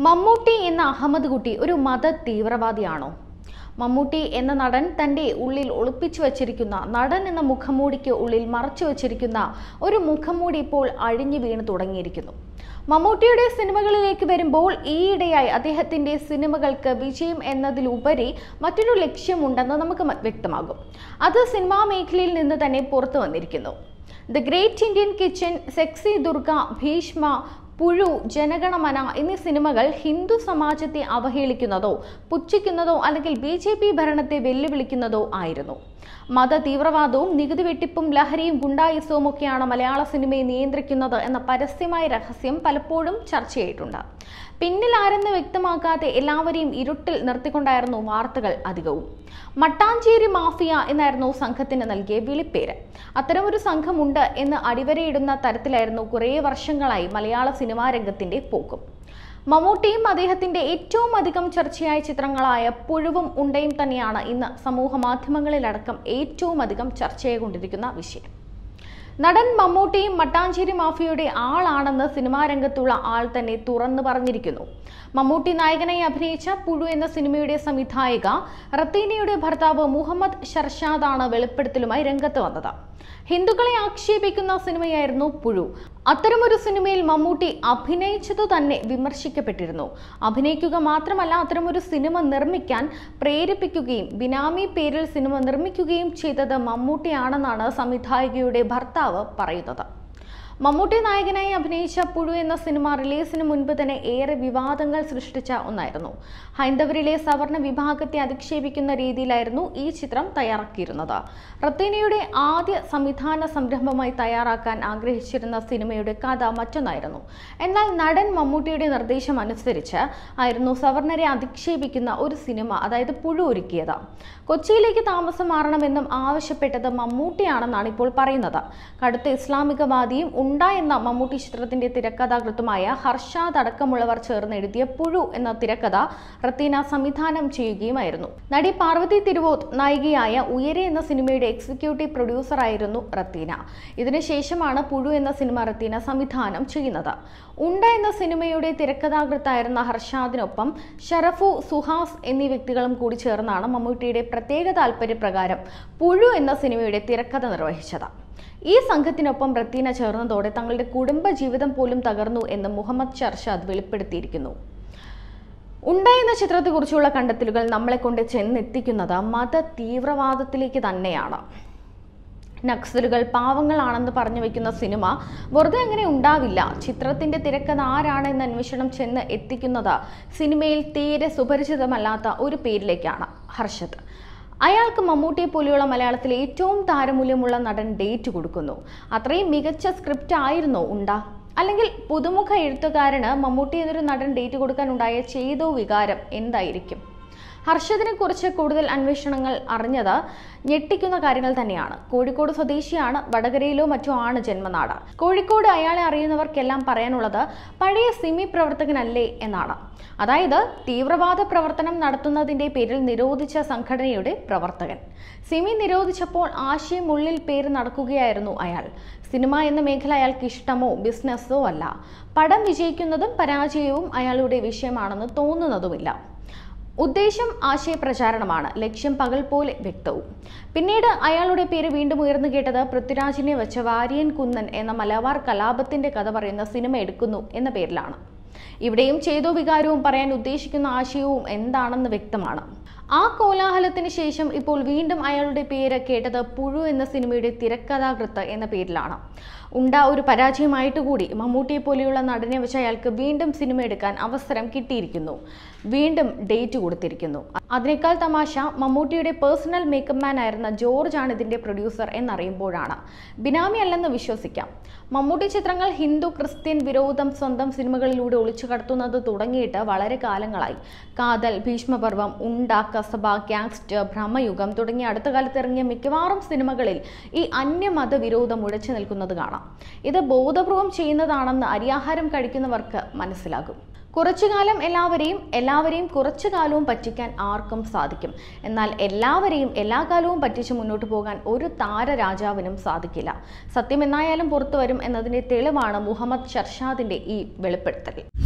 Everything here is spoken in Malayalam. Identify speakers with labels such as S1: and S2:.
S1: മമ്മൂട്ടി എന്ന അഹമ്മദ് കുട്ടി ഒരു മത തീവ്രവാദിയാണോ? മമ്മൂട്ടി എന്ന നടൻ തന്റെ ഉള്ളിൽ ഒളിപ്പിച്ചു വച്ചിരിക്കുന്ന, നടൻ എന്ന മുഖംമൂടിക്ക് ഉള്ളിൽ മറച്ചു വച്ചിരിക്കുന്ന ഒരു മുഖംമൂടി ഇപ്പോൾ അഴിഞ്ഞു വീണ് തുടങ്ങിയിരിക്കുന്നു. മമ്മൂട്ടിയുടെ സിനിമകളിലേക്ക് വരുമ്പോൾ ഈയിടെയായി അദ്ദേഹത്തിന്റെ സിനിമകൾക്ക് വിജയം എന്നതിലുപരി മറ്റൊരു ലക്ഷ്യമുണ്ടെന്ന് നമുക്ക് വ്യക്തമാകും. അത് സിനിമാ മേഖലയിൽ നിന്ന് തന്നെ പുറത്തു വന്നിരിക്കുന്നു. The great Indian kitchen, sexy Durga, Bheeshma, Puzhu, Jana Gana Mana എന്നീ സിനിമകൾ ഹിന്ദു സമാജത്തെ അവഹേളിക്കുന്നതോ പുച്ഛിക്കുന്നതോ അല്ലെങ്കിൽ BJP ഭരണത്തെ വെല്ലുവിളിക്കുന്നതോ ആയിരുന്നു. മത തീവ്രവാദവും നികുതി വെട്ടിപ്പും ലഹരിയും ഗുണ്ടായിസവും ഒക്കെയാണ് മലയാള സിനിമയെ നിയന്ത്രിക്കുന്നത് എന്ന പരസ്യമായ രഹസ്യം പലപ്പോഴും ചർച്ചയായിട്ടുണ്ട്. പിന്നിൽ ആരെന്ന് വ്യക്തമാക്കാതെ എല്ലാവരെയും ഇരുട്ടിൽ നിർത്തിക്കൊണ്ടായിരുന്നു വാർത്തകൾ അധികവും. മട്ടാഞ്ചേരി മാഫിയ എന്നായിരുന്നു സംഘത്തിന് നൽകിയ വിളിപ്പേര്. അത്തരമൊരു സംഘമുണ്ട് എന്ന് അടിവരയിടുന്ന തരത്തിലായിരുന്നു കുറേ വർഷങ്ങളായി മലയാള സിനിമാ രംഗത്തിന്റെ പോക്കും. മമ്മൂട്ടിയും അദ്ദേഹത്തിന്റെ ഏറ്റവും അധികം ചർച്ചയായ ചിത്രങ്ങളായ പുഴുവും ഉണ്ടയും തന്നെയാണ് ഇന്ന് സമൂഹ മാധ്യമങ്ങളിലടക്കം ഏറ്റവും അധികം ചർച്ചയായിക്കൊണ്ടിരിക്കുന്ന വിഷയം. നടൻ മമ്മൂട്ടിയും മട്ടാഞ്ചേരി മാഫിയയുടെ ആളാണെന്ന് സിനിമാ രംഗത്തുള്ള ആൾ തന്നെ തുറന്നു പറഞ്ഞിരിക്കുന്നു. മമ്മൂട്ടി നായകനായി അഭിനയിച്ച പുഴു എന്ന സിനിമയുടെ സംവിധായിക റത്തീനയുടെ ഭർത്താവ് മുഹമ്മദ് ഷർഷാദാണ് വെളിപ്പെടുത്തലുമായി രംഗത്ത് വന്നത്. ഹിന്ദുക്കളെ ആക്ഷേപിക്കുന്ന സിനിമയായിരുന്നു പുഴു. അത്തരമൊരു സിനിമയിൽ മമ്മൂട്ടി അഭിനയിച്ചതു തന്നെ വിമർശിക്കപ്പെട്ടിരുന്നു. അഭിനയിക്കുക മാത്രമല്ല, അത്തരമൊരു സിനിമ നിർമ്മിക്കാൻ പ്രേരിപ്പിക്കുകയും ബിനാമി പേരിൽ സിനിമ നിർമ്മിക്കുകയും ചെയ്തത് മമ്മൂട്ടിയാണെന്നാണ് സംവിധായികയുടെ ഭർത്താവ് പറയുന്നത്. മമ്മൂട്ടി നായകനായി അഭിനയിച്ച പുഴു എന്ന സിനിമ റിലീസിന് മുൻപ് തന്നെ ഏറെ വിവാദങ്ങൾ സൃഷ്ടിച്ച ഒന്നായിരുന്നു. ഹൈന്ദവരിലെ സവർണ വിഭാഗത്തെ അധിക്ഷേപിക്കുന്ന രീതിയിലായിരുന്നു ഈ ചിത്രം തയ്യാറാക്കിയിരുന്നത്. റത്തീനയുടെ ആദ്യ സംവിധാന സംരംഭമായി തയ്യാറാക്കാൻ ആഗ്രഹിച്ചിരുന്ന സിനിമയുടെ കഥ മറ്റൊന്നായിരുന്നു. എന്നാൽ നടൻ മമ്മൂട്ടിയുടെ നിർദ്ദേശം അനുസരിച്ച് ആയിരുന്നു സവർണരെ അധിക്ഷേപിക്കുന്ന ഒരു സിനിമ, അതായത് പുഴു, ഒരുക്കിയത്. കൊച്ചിയിലേക്ക് താമസം മാറണമെന്നും ആവശ്യപ്പെട്ടത് മമ്മൂട്ടിയാണെന്നാണ് ഇപ്പോൾ പറയുന്നത്. കടുത്ത ഇസ്ലാമികവാദിയും ഉണ്ട എന്ന മമ്മൂട്ടി ചിത്രത്തിന്റെ തിരക്കഥാകൃത്തുമായ ഹർഷാദ് അടക്കമുള്ളവർ ചേർന്ന് എഴുതിയ പുഴു എന്ന തിരക്കഥ റത്തീന സംവിധാനം ചെയ്യുകയുമായിരുന്നു. നടി പാർവതി തിരുവോത്ത് നായികയായ ഉയരെ എന്ന സിനിമയുടെ എക്സിക്യൂട്ടീവ് പ്രൊഡ്യൂസറായിരുന്നു റത്തീന. ഇതിനുശേഷമാണ് പുഴു എന്ന സിനിമ റത്തീന സംവിധാനം ചെയ്യുന്നത്. ഉണ്ട എന്ന സിനിമയുടെ തിരക്കഥാകൃത്തായിരുന്ന ഹർഷാദിനൊപ്പം ഷറഫു, സുഹാസ് എന്നീ വ്യക്തികളും കൂടി ചേർന്നാണ് മമ്മൂട്ടിയുടെ പ്രത്യേക താല്പര്യപ്രകാരം പുഴു എന്ന സിനിമയുടെ തിരക്കഥ നിർവഹിച്ചത്. ഈ സംഘത്തിനൊപ്പം റത്തീന ചേർന്നതോടെ തങ്ങളുടെ കുടുംബ ജീവിതം പോലും തകർന്നു എന്ന് മുഹമ്മദ് ഷർഷാദ് വെളിപ്പെടുത്തിയിരിക്കുന്നു. ഉണ്ട എന്ന ചിത്രത്തെക്കുറിച്ചുള്ള കണ്ടെത്തലുകൾ നമ്മളെ കൊണ്ട് ചെന്നെത്തിക്കുന്നത് മത തീവ്രവാദത്തിലേക്ക് തന്നെയാണ്. നക്സലുകൾ പാവങ്ങളാണെന്ന് പറഞ്ഞു വെക്കുന്ന സിനിമ വെറുതെ അങ്ങനെ ഉണ്ടാവില്ല. ചിത്രത്തിന്റെ തിരക്കഥ ആരാണ് എന്ന അന്വേഷണം ചെന്ന് എത്തിക്കുന്നത് സിനിമയിൽ തീരെ സുപരിചിതമല്ലാത്ത ഒരു പേരിലേക്കാണ്, ഹർഷത്. അയാൾക്ക് മമ്മൂട്ടിയെ പോലെയുള്ള മലയാളത്തിലെ ഏറ്റവും താരമൂല്യമുള്ള നടൻ ഡേറ്റ് കൊടുക്കുന്നു. അത്രയും മികച്ച സ്ക്രിപ്റ്റ് ആയിരുന്നോ ഉണ്ട? അല്ലെങ്കിൽ പുതുമുഖ എഴുത്തുകാരന് മമ്മൂട്ടി എന്നൊരു നടൻ ഡേറ്റ് കൊടുക്കാനുണ്ടായ ചെയ്തോ വികാരം എന്തായിരിക്കും? ഹർഷദിനെ കുറിച്ച് കൂടുതൽ അന്വേഷണങ്ങൾ അറിഞ്ഞത് ഞെട്ടിക്കുന്ന കാര്യങ്ങൾ തന്നെയാണ്. കോഴിക്കോട് സ്വദേശിയാണ്. വടകരയിലോ മറ്റോ ആണ് ജന്മനാട്. കോഴിക്കോട് അയാളെ അറിയുന്നവർക്കെല്ലാം പറയാനുള്ളത് പഴയ സിമി പ്രവർത്തകനല്ലേ എന്നാണ്. അതായത് തീവ്രവാദ പ്രവർത്തനം നടത്തുന്നതിന്റെ പേരിൽ നിരോധിച്ച സംഘടനയുടെ പ്രവർത്തകൻ. സിമി നിരോധിച്ചപ്പോൾ ആശയം ഉള്ളിൽ പേര് നടക്കുകയായിരുന്നു അയാൾ. സിനിമ എന്ന മേഖല അയാൾക്ക് ഇഷ്ടമോ ബിസിനസ്സോ അല്ല. പടം വിജയിക്കുന്നതും പരാജയവും അയാളുടെ വിഷയമാണെന്ന് തോന്നുന്നതുമില്ല. ഉദ്ദേശം ആശയപ്രചാരണമാണ്, ലക്ഷ്യം പകൽ പോലെ വ്യക്തവും. പിന്നീട് അയാളുടെ പേര് വീണ്ടും ഉയർന്നു കേട്ടത് പൃഥ്വിരാജിനെ വെച്ച വാരിയൻ കുന്നൻ എന്ന മലബാർ കലാപത്തിന്റെ കഥ പറയുന്ന സിനിമ എടുക്കുന്നു എന്ന പേരിലാണ്. ഇവിടെയും ചെയ്തോ വികാരവും പറയാൻ ഉദ്ദേശിക്കുന്ന ആശയവും എന്താണെന്ന് വ്യക്തമാണ്. ആ കോലാഹലത്തിന് ശേഷം ഇപ്പോൾ വീണ്ടും അയാളുടെ പേര് കേട്ടത് പുഴു എന്ന സിനിമയുടെ തിരക്കഥാകൃത്ത് എന്ന പേരിലാണ്. ഉണ്ട ഒരു പരാജയമായിട്ട് കൂടി മമ്മൂട്ടിയെ പോലെയുള്ള നടനെ വെച്ച് അയാൾക്ക് വീണ്ടും സിനിമ എടുക്കാൻ അവസരം കിട്ടിയിരിക്കുന്നു. വീണ്ടും ഡേറ്റ് കൊടുത്തിരിക്കുന്നു. അതിനേക്കാൾ തമാശ, മമ്മൂട്ടിയുടെ പേഴ്സണൽ മേക്കപ്പ് മാൻ ആയിരുന്ന ജോർജ് ആണ് ഇതിന്റെ പ്രൊഡ്യൂസർ എന്നറിയുമ്പോഴാണ്. ബിനാമി അല്ലെന്ന് വിശ്വസിക്കാം. മമ്മൂട്ടി ചിത്രങ്ങൾ ഹിന്ദു ക്രിസ്ത്യൻ വിരോധം സ്വന്തം സിനിമകളിലൂടെ ഒളിച്ചു കടത്തുന്നത് തുടങ്ങിയിട്ട് വളരെ കാലങ്ങളായി. കാതൽ, ഭീഷ്മപർവം, ഉണ്ട, കസബ, ഗ്യാങ്സ്റ്റർ, ഭ്രമയുഗം തുടങ്ങിയ അടുത്ത കാലത്ത് ഇറങ്ങിയ മിക്കവാറും സിനിമകളിൽ ഈ അന്യമത വിരോധം ഉടച്ചു നിൽക്കുന്നത് കാണാം. ഇത് ബോധപൂർവം ചെയ്യുന്നതാണെന്ന് അരിയാഹാരം കഴിക്കുന്നവർക്ക് മനസ്സിലാകും. കുറച്ചുകാലം എല്ലാവരെയും കുറച്ചു കാലവും പറ്റിക്കാൻ ആർക്കും സാധിക്കും. എന്നാൽ എല്ലാവരെയും എല്ലാ കാലവും പറ്റിച്ച് മുന്നോട്ട് പോകാൻ ഒരു താരരാജാവിനും സാധിക്കില്ല. സത്യം എന്നായാലും പുറത്തു വരും എന്നതിന്റെ തെളിവാണ് മുഹമ്മദ് ഷർഷാദിന്റെ ഈ വെളിപ്പെടുത്തൽ.